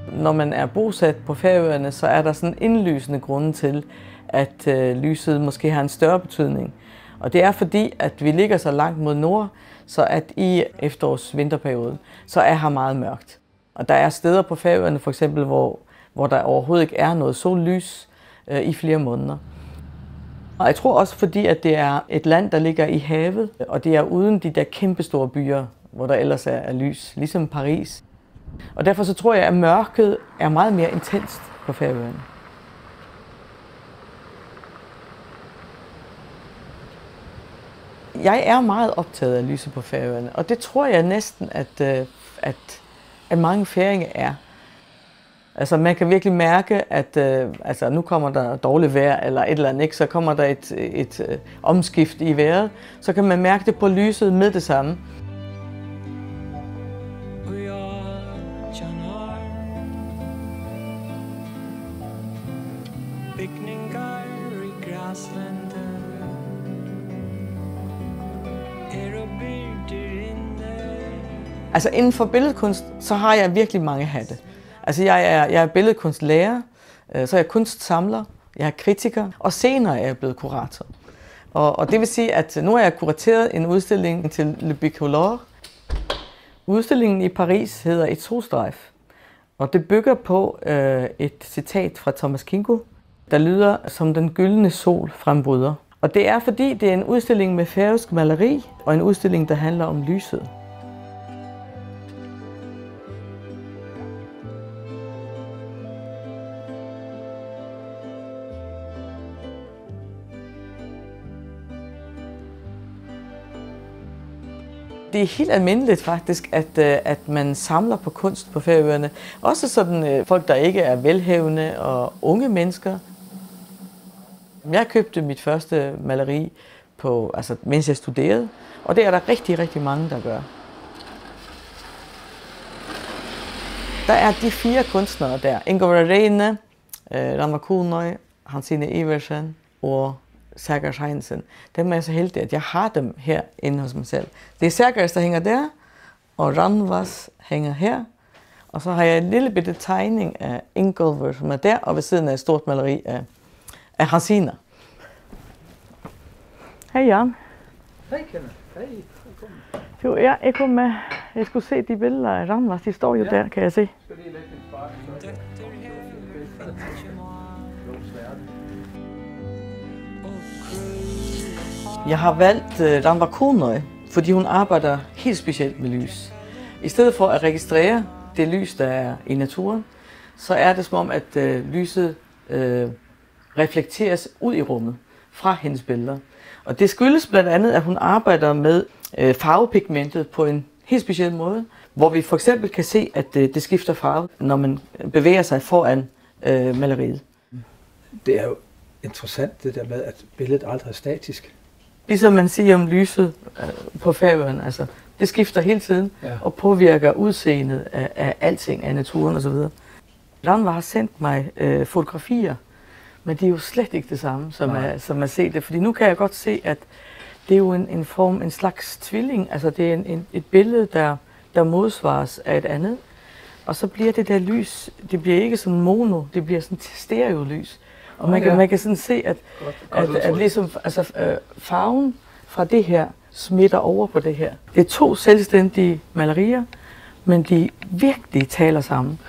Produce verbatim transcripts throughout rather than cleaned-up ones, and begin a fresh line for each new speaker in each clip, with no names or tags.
Når man er bosat på Færøerne, så er der sådan indlysende grunde til, at øh, lyset måske har en større betydning. Og det er fordi, at vi ligger så langt mod nord, så at i efterårs-vinterperioden, så er her meget mørkt. Og der er steder på Færøerne, for eksempel, hvor, hvor der overhovedet ikke er noget sollys øh, i flere måneder. Og jeg tror også, fordi at det er et land, der ligger i havet, og det er uden de der kæmpestore byer, hvor der ellers er, er lys, ligesom Paris. Og derfor så tror jeg, at mørket er meget mere intenst på Færøerne. Jeg er meget optaget af lyset på Færøerne, og det tror jeg næsten, at, at, at mange færinger er. Altså man kan virkelig mærke, at øh, altså, nu kommer der dårligt vejr eller et eller andet, ikke? Så kommer der et, et, et omskift i vejret, så kan man mærke det på lyset med det samme. Altså inden for billedkunst, så har jeg virkelig mange hatte. Altså jeg er, jeg er billedkunstlærer, så er jeg kunstsamler, jeg er kritiker, og senere er jeg blevet kurator. Og, og det vil sige, at nu har jeg kurateret en udstilling til Le Bicolore. Udstillingen i Paris hedder Et solstrejf, og det bygger på øh, et citat fra Thomas Kingo, der lyder som den gyldne sol frembryder. Og det er fordi, det er en udstilling med færøsk maleri, og en udstilling, der handler om lyset. Det er helt almindeligt faktisk, at, at man samler på kunst på Færøerne. Også sådan folk, der ikke er velhavende og unge mennesker. Jeg købte mit første maleri, på, altså, mens jeg studerede, og det er der rigtig, rigtig mange, der gør. Der er de fire kunstnere der. Ingvar Reine, Rannva Kunoy, Hansine Iversen og Sergers Heinzen. Dem er jeg så heldig, at jeg har dem her inde hos mig selv. Det er Sergers, der hænger der, og Rannvas hænger her. Og så har jeg en lille bitte tegning af Ingvar, som er der, og ved siden af et stort maleri af, af Hansine. Hej Jan.
Hej Kenneth. Hej. Velkommen.
Jo, ja, jeg kom med. Jeg skulle se de billeder af Rannvas. De står jo ja. Der, kan jeg se.
Skal lige lægge en spark?
Jeg har valgt uh, Rannva Kunoy, fordi hun arbejder helt specielt med lys. I stedet for at registrere det lys, der er i naturen, så er det som om, at uh, lyset uh, reflekteres ud i rummet fra hendes billeder. Og det skyldes blandt andet, at hun arbejder med uh, farvepigmentet på en helt speciel måde, hvor vi for eksempel kan se, at uh, det skifter farve, når man bevæger sig foran uh, maleriet.
Det er jo interessant det der med, at billedet aldrig er statisk.
Ligesom man siger om lyset øh, på Færøerne, altså det skifter hele tiden ja. Og påvirker udseendet af, af alting, af naturen osv. Rannva har sendt mig øh, fotografier, men de er jo slet ikke det samme, som at, som at se det. Fordi nu kan jeg godt se, at det er jo en, en form, en slags tvilling. Altså det er en, en, et billede, der, der modsvares af et andet. Og så bliver det der lys, det bliver ikke sådan mono, det bliver sådan stereolys. Og man kan, ja. man kan sådan se, at, godt, godt at, at ligesom, altså, øh, farven fra det her smitter over på det her. Det er to selvstændige malerier, men de virkelig taler sammen.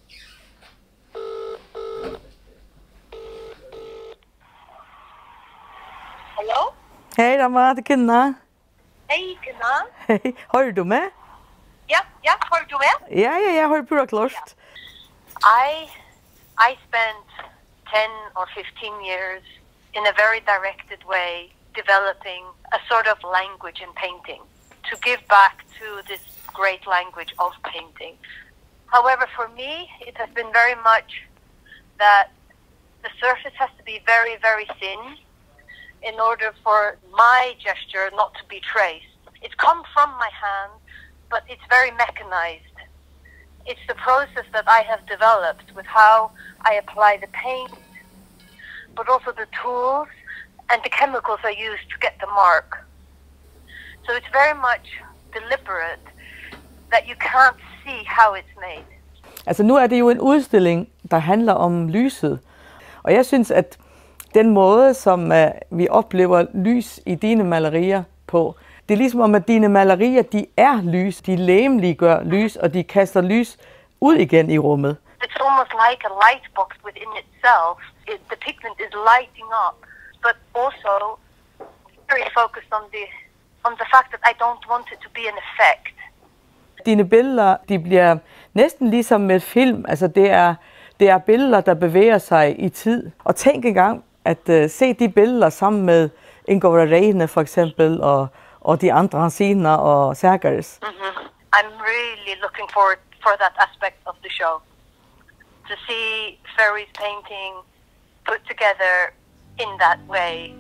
Hallo?
Hej, Rannva, det er Kina.
Hej, Kina.
Hej, hører du med?
Ja, ja, hører du med?
Ja, ja, jeg hører pura klart.
I, I spent ten or fifteen years in a very directed way developing a sort of language in painting to give back to this great language of painting. However, for me, it has been very much that the surface has to be very, very thin in order for my gesture not to be traced. It's come from my hand, but it's very mechanized. It's the process that I have developed with how I apply the paint, but also the tools and the chemicals I use to get the mark. So it's very much deliberate that you can't see how it's made.
Altså nu er det jo en udstilling, der handler om lyset. Og jeg synes, at den måde, som uh, vi oplever lys i dine malerier på, det er ligesom om, at dine malerier, de er lys, de legemliggør lys, og de kaster lys ud igen i rummet.
It's almost like a light box within itself. It, the pigment is lighting up, but also very focused on the on the fact that I don't want it to be an effect.
Dine billeder, de bliver næsten ligesom med film. Altså det er det er billeder, der bevæger sig i tid. Og tænk engang at uh, se de billeder sammen med Ingvar Reine for eksempel og og de andre scener og Sergers.
Mm-hmm. I'm really looking forward for that aspect of the show. To see Ferry's painting put together in that way.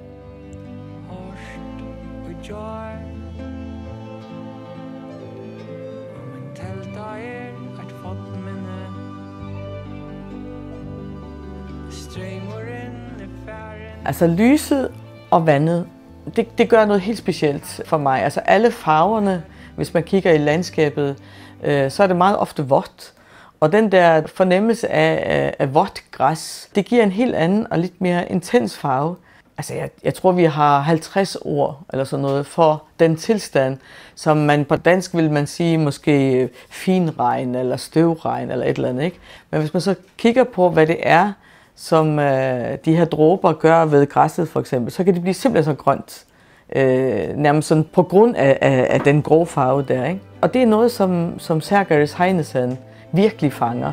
Altså lyset og vandet, det, det gør noget helt specielt for mig. Altså alle farverne, hvis man kigger i landskabet, øh, så er det meget ofte vådt. Og den der fornemmelse af, af, af vådt græs, det giver en helt anden og lidt mere intens farve. Altså jeg, jeg tror, vi har halvtreds ord eller sådan noget for den tilstand, som man på dansk vil man sige måske finregn eller støvregn eller et eller andet, ikke? Men hvis man så kigger på, hvad det er, som øh, de her dråber gør ved græsset for eksempel, så kan det blive simpelthen så grønt. Øh, nærmest sådan på grund af, af, af den grå farve der, ikke? Og det er noget, som, som Sergers Heinesen virkelig fanger.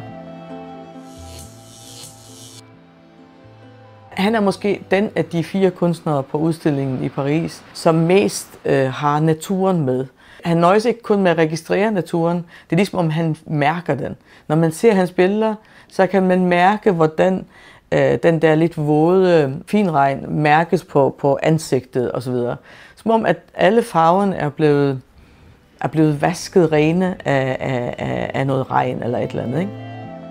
Han er måske den af de fire kunstnere på udstillingen i Paris, som mest øh, har naturen med. Han nøjes ikke kun med at registrere naturen, det er ligesom om han mærker den. Når man ser hans billeder, så kan man mærke, hvordan øh, den der lidt våde finregn mærkes på, på ansigtet osv. Som om, at alle farverne er blevet, er blevet vasket rene af, af, af noget regn eller et eller andet, ikke?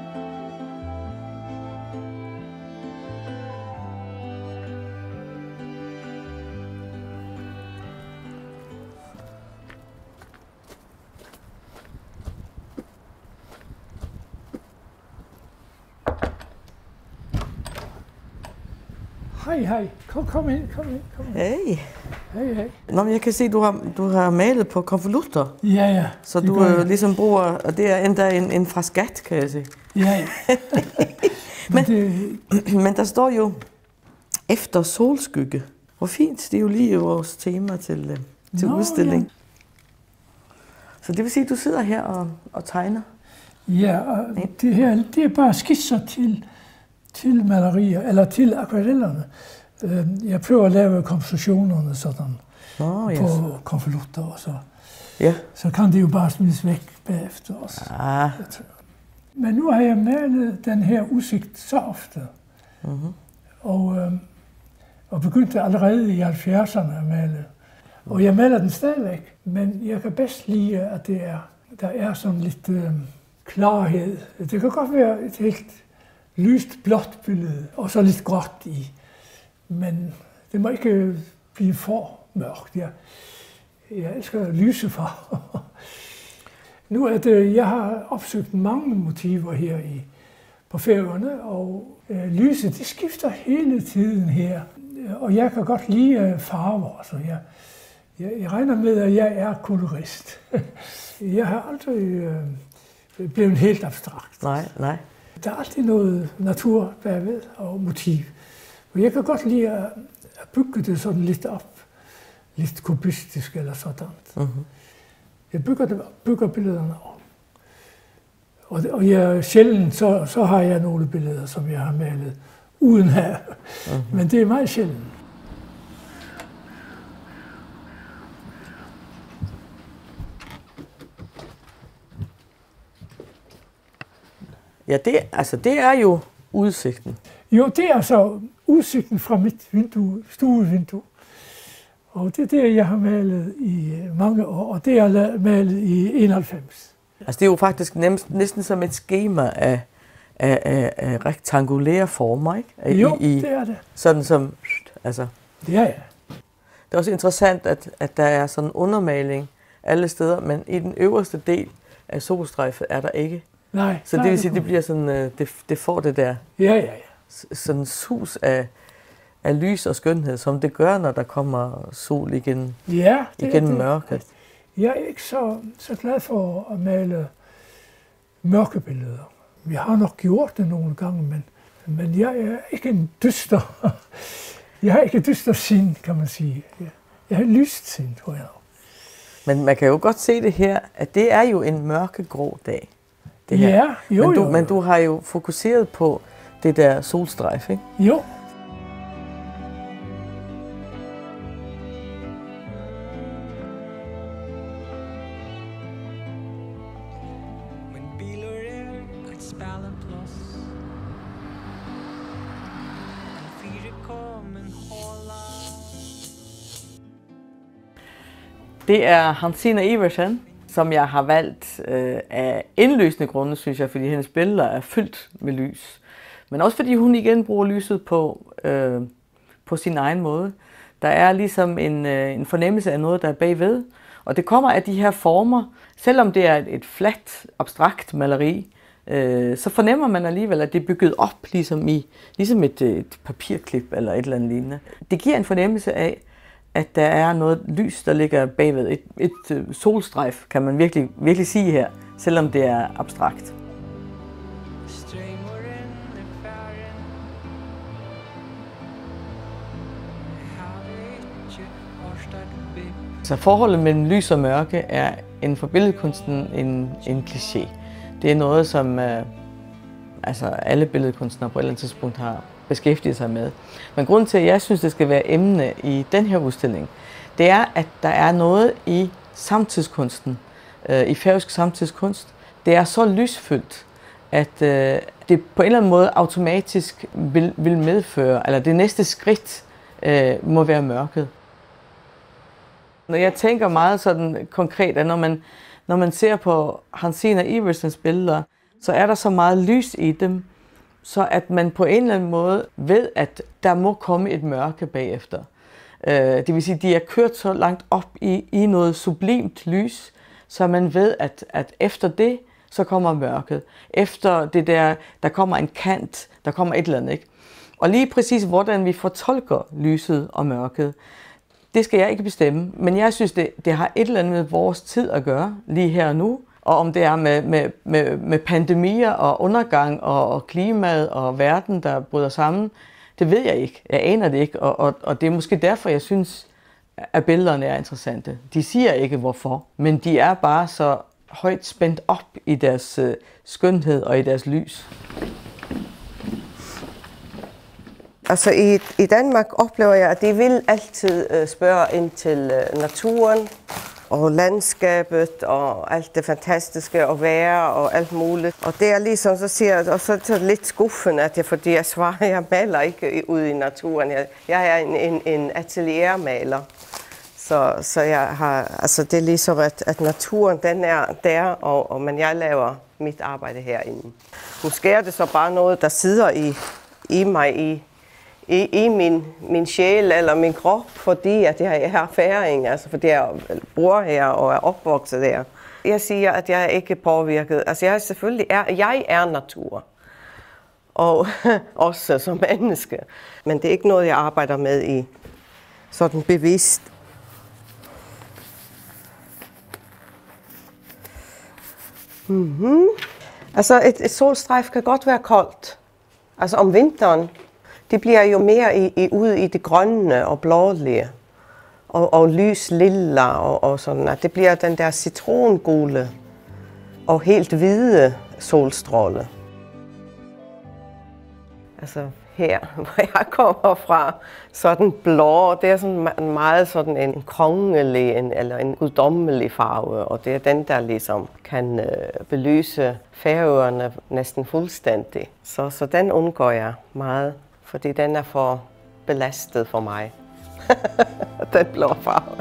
Hej, hej. Kom, kom ind, kom ind, kom ind.
Hey.
Hej, hej.
Nå, men jeg kan se, at du har, du har malet på konvolutter.
Ja, ja.
Så du øh, ligesom bruger, og det er endda en, en fra skat, kan jeg se.
Ja, ja.
men, det... men der står jo efter solskygge. Hvor fint, det er jo lige vores tema til, til Nå, udstilling. Ja. Så det vil sige, at du sidder her og, og tegner?
Ja, og det her det er bare skitser til, til malerier, eller til akvarellerne. Jeg prøver at lave kompositionerne sådan oh, yes. på konvolutter og så. Yeah. Så kan det jo bare smides væk bagefter også. Ah. Men nu har jeg malet den her udsigt så ofte. Mm-hmm. Og, øh, og begyndte allerede i halvfjerdserne at male. Og jeg maler den stadigvæk, men jeg kan bedst lide, at det er, der er sådan lidt øh, klarhed. Det kan godt være et helt lyst blåt billede, og så lidt gråt i. Men det må ikke blive for mørkt. Jeg, jeg elsker lyse farver. Nu er det, jeg har opsøgt mange motiver her i, på Færøerne, og øh, lyset det skifter hele tiden her. Og jeg kan godt lide farver. Altså jeg, jeg, jeg regner med, at jeg er kolorist. Jeg har aldrig øh, blevet helt abstrakt.
Nej, nej.
Der er altid noget natur bagved og motiv. Og jeg kan godt lide at bygge det sådan lidt op, lidt kubistisk eller sådan. Mm-hmm. Jeg bygger, det, bygger billederne op. Og, og jeg, sjældent så, så har jeg nogle billeder, som jeg har malet uden her. Mm-hmm. Men det er meget sjældent.
Ja, det, altså, det er jo udsigten.
Jo, det er så udsigten fra mit vindue, stuevindue. Og det er det, jeg har malet i mange år, og det er jeg malet i enoghalvfems.
Altså det er jo faktisk nemmest, næsten som et skema af, af, af, af rektangulære former, ikke? I,
jo,
i,
det er det.
Sådan som, altså.
Ja, ja.
Det er også interessant, at, at der er sådan en undermaling alle steder, men i den øverste del af solstrejfet er der ikke.
Nej.
Så
nej,
det vil sige, det bliver sådan, det, det får det der
ja, ja, ja.
sådan sus af, af lys og skønhed, som det gør, når der kommer sol igen,
ja, det,
igen
det,
mørket.
Jeg er ikke så, så glad for at male mørke billeder. Jeg har nok gjort det nogle gange, men, men jeg er ikke en dyster. Jeg har ikke dyster sind, kan man sige. Jeg har lyst sind, tror jeg.
Men man kan jo godt se det her, at det er jo en mørkegrå dag. Det her.
Ja, jo,
men du,
jo, jo.
Men du har jo fokuseret på det der solstrejf, ikke?
Jo.
Det er Hansina Iversen, som jeg har valgt øh, af indlysende grunde, synes jeg, fordi hendes billeder er fyldt med lys. Men også fordi hun igen bruger lyset på, øh, på sin egen måde. Der er ligesom en, øh, en fornemmelse af noget, der er bagved. Og det kommer af de her former. Selvom det er et, et fladt, abstrakt maleri, øh, så fornemmer man alligevel, at det er bygget op ligesom, i, ligesom et, et papirklip eller et eller andet lignende. Det giver en fornemmelse af, at der er noget lys, der ligger bagved. Et, et solstrejf, kan man virkelig, virkelig sige her, selvom det er abstrakt. Så forholdet mellem lys og mørke er inden for billedkunsten en, en kliché. Det er noget, som øh, altså alle billedkunstnere på et eller andet tidspunkt har beskæftiget sig med. Men grunden til, at jeg synes, det skal være emne i den her udstilling, det er, at der er noget i samtidskunsten, øh, i færøsk samtidskunst. Det er så lysfyldt, at øh, det på en eller anden måde automatisk vil, vil medføre, eller det næste skridt øh, må være mørket. Når jeg tænker meget sådan konkret, at når man, når man ser på Hansina Iversens billeder, så er der så meget lys i dem, så at man på en eller anden måde ved, at der må komme et mørke bagefter. Øh, det vil sige, at de er kørt så langt op i, i noget sublimt lys, så man ved, at, at efter det, så kommer mørket. Efter det der, der kommer en kant, der kommer et eller andet, ikke? Og lige præcis, hvordan vi fortolker lyset og mørket, det skal jeg ikke bestemme, men jeg synes, det, det har et eller andet med vores tid at gøre, lige her og nu. Og om det er med, med, med, med pandemier og undergang og, og klimaet og verden, der bryder sammen, det ved jeg ikke. Jeg aner det ikke, og, og, og det er måske derfor, jeg synes, at billederne er interessante. De siger ikke hvorfor, men de er bare så højt spændt op i deres uh, skønhed og i deres lys.
Altså i, i Danmark oplever jeg, at de vil altid uh, spørge ind til uh, naturen og landskabet og alt det fantastiske og være og alt muligt. Og det er ligesom, så siger jeg, og så er det lidt skuffende, at jeg, fordi jeg svarer, jeg maler ikke ude i naturen. Jeg, jeg er en, en, en ateliermaler. Så, så jeg har, altså det er ligesom, at, at naturen den er der, og, og, men jeg laver mit arbejde herinde. Måske er det så bare noget, der sidder i, i mig, i, i, i min, min sjæl eller min krop, fordi at jeg er færing, altså fordi jeg bor her og er opvokset der. Jeg siger, at jeg er ikke påvirket. Altså jeg er selvfølgelig er, jeg er natur, og også som menneske. Men det er ikke noget, jeg arbejder med i sådan bevidst. Mm-hmm. Altså et, et solstrejf kan godt være koldt. Altså om vinteren, det bliver jo mere i, i, ude i det grønne og blålige. Og, og lys lilla og, og sådan. At det bliver den der citrongule og helt hvide solstråle. Altså her, hvor jeg kommer fra, sådan blå, det er sådan meget sådan en kongelig en, eller en guddommelig farve, og det er den, der ligesom kan øh, belyse Færøerne næsten fuldstændig. Så, så den undgår jeg meget, fordi den er for belastet for mig, den blå farve.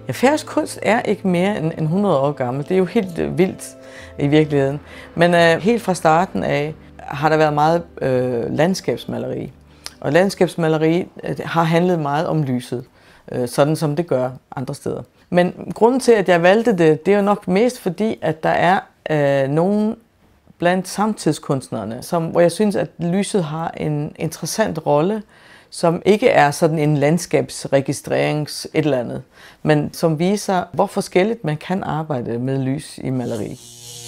Ja, færøsk kunst er ikke mere end hundrede år gammel. Det er jo helt øh, vildt i virkeligheden. Men øh, helt fra starten af har der været meget øh, landskabsmaleri. Og landskabsmaleri øh, har handlet meget om lyset, øh, sådan som det gør andre steder. Men grunden til, at jeg valgte det, det er jo nok mest fordi, at der er øh, nogen blandt samtidskunstnerne, som, hvor jeg synes, at lyset har en interessant rolle, som ikke er sådan en landskabsregistrerings et eller andet, men som viser, hvor forskelligt man kan arbejde med lys i maleri.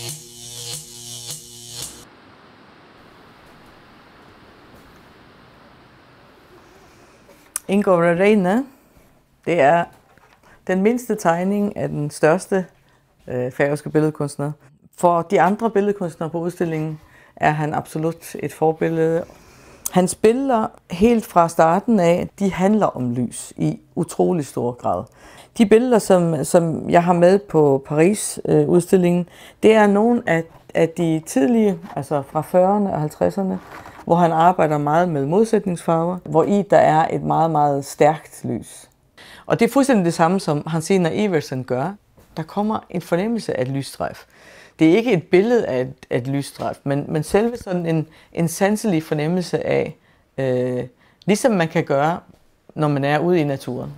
Ingólfur Reine, det er den mindste tegning af den største øh, færøske billedkunstner. For de andre billedkunstnere på udstillingen er han absolut et forbillede. Hans billeder helt fra starten af, de handler om lys i utrolig stor grad. De billeder, som, som jeg har med på Paris-udstillingen, det er nogle af, af de tidlige, altså fra fyrrerne og halvtredserne, hvor han arbejder meget med modsætningsfarver, hvor i der er et meget, meget stærkt lys. Og det er fuldstændig det samme, som Hansina Iversen gør. Der kommer en fornemmelse af et lysstrejf. Det er ikke et billede af et, et lysstrejf, men, men selve sådan en, en sanselig fornemmelse af, øh, ligesom man kan gøre, når man er ude i naturen.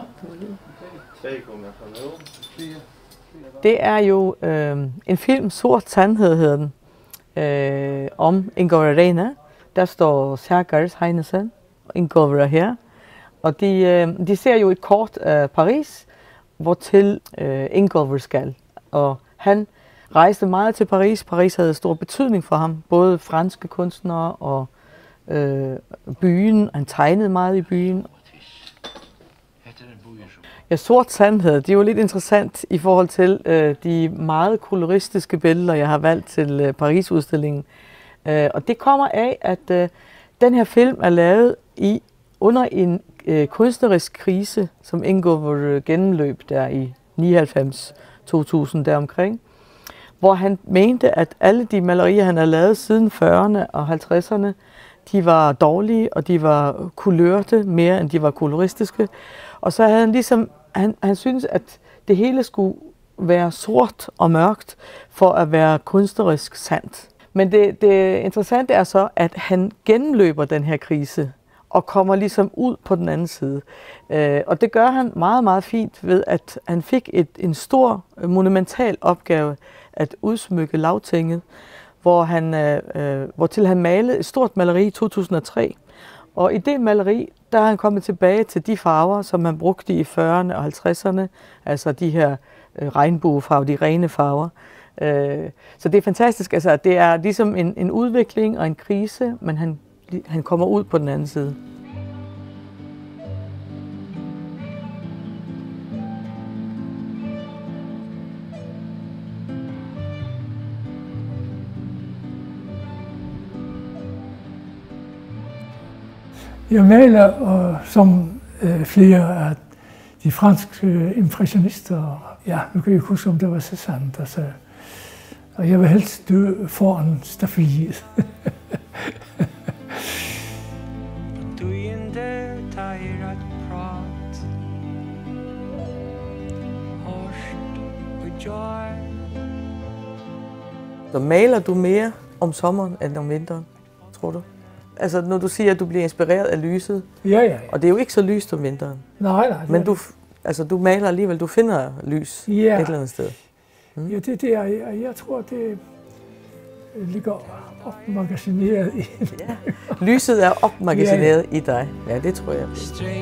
Det er jo øh, en film, Sort Sandhed hedder den, øh, om Ingólfur Reine. Der står Sergars Heinesen og Ingólfur her. Og de, øh, de ser jo et kort af Paris, hvortil øh, Ingólfur skal. Og han rejste meget til Paris. Paris havde stor betydning for ham, både franske kunstnere og øh, byen. Han tegnede meget i byen. Ja, Sort Sandhed, det er jo lidt interessant i forhold til øh, de meget koloristiske billeder, jeg har valgt til øh, Paris-udstillingen. Øh, og det kommer af, at øh, den her film er lavet i under en øh, kunstnerisk krise, som Ingólfur gennemløb der i nioghalvfems to tusind deromkring, hvor han mente, at alle de malerier, han havde lavet siden fyrrerne og halvtredserne, de var dårlige, og de var kulørte mere, end de var koloristiske. Og så havde han ligesom, han, han syntes, at det hele skulle være sort og mørkt, for at være kunstnerisk sandt. Men det, det interessante er så, at han gennemløber den her krise, og kommer ligesom ud på den anden side. Øh, og det gør han meget, meget fint ved, at han fik et, en stor, monumental opgave at udsmykke Lagtinget, hvor han, øh, hvortil han malede et stort maleri i to tusind og tre. Og i det maleri, der er han kommet tilbage til de farver, som han brugte i fyrrerne og halvtredserne, altså de her øh, regnbuefarver, de rene farver. Øh, så det er fantastisk, altså det er ligesom en, en udvikling og en krise, men han Han kommer ud på den anden side.
Jeg maler, og som øh, flere af de franske øh, impressionister, ja, nu kan jeg ikke huske, om det var Cézanne, der sagde, og jeg vil helst dø foran staffeliet.
Så maler du mere om sommeren end om vinteren, tror du? Altså når du siger, at du bliver inspireret af lyset,
ja, ja, ja.
Og det er jo ikke så lyst om vinteren.
Nej, nej.
Men du, altså, du maler alligevel, du finder lys ja. Et eller andet sted.
Mm. Ja, det, det er, jeg, jeg tror, det ligger opmagasineret i
ja. Lyset er opmagasineret ja, ja. I dig. Ja, det tror jeg.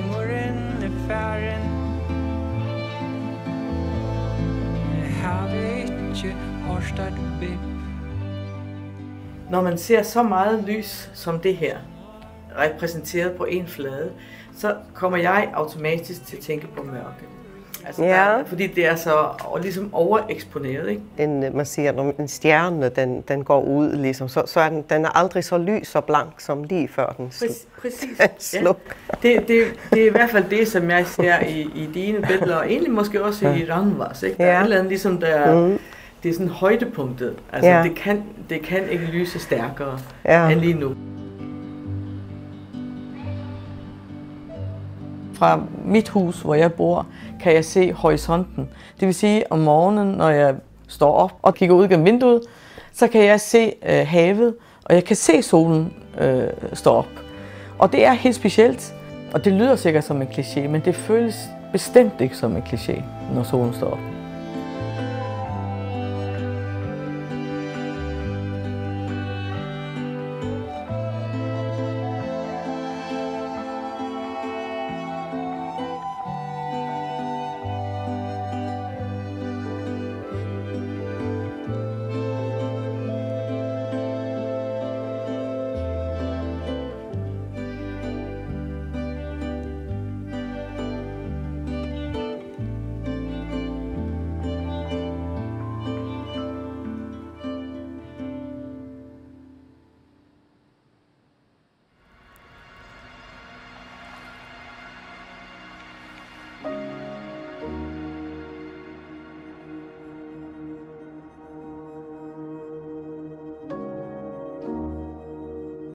Når man ser så meget lys som det her, repræsenteret på en flade, så kommer jeg automatisk til at tænke på mørke. Altså, ja. Der, fordi det er så ligesom overeksponeret, ikke?
En, man siger, når en stjerne den, den går ud, ligesom, så, så er den, den er aldrig så lys og blank som lige før den
Præcis. Præcis.
sluk.
Ja. Det, det, det er i hvert fald det, som jeg ser i, i dine billeder, og egentlig måske også ja. I Rangvas, ikke? Der ja. Er et eller andet ligesom, der mm. det er sådan højdepunktet. Altså, ja. det, kan, det kan ikke lyse stærkere ja. End lige nu. Fra mit hus, hvor jeg bor, kan jeg se horisonten. Det vil sige, om morgenen, når jeg står op og kigger ud gennem vinduet, så kan jeg se øh, havet, og jeg kan se solen øh, stå op. Og det er helt specielt, og det lyder sikkert som en kliché, men det føles bestemt ikke som en kliché, når solen står op.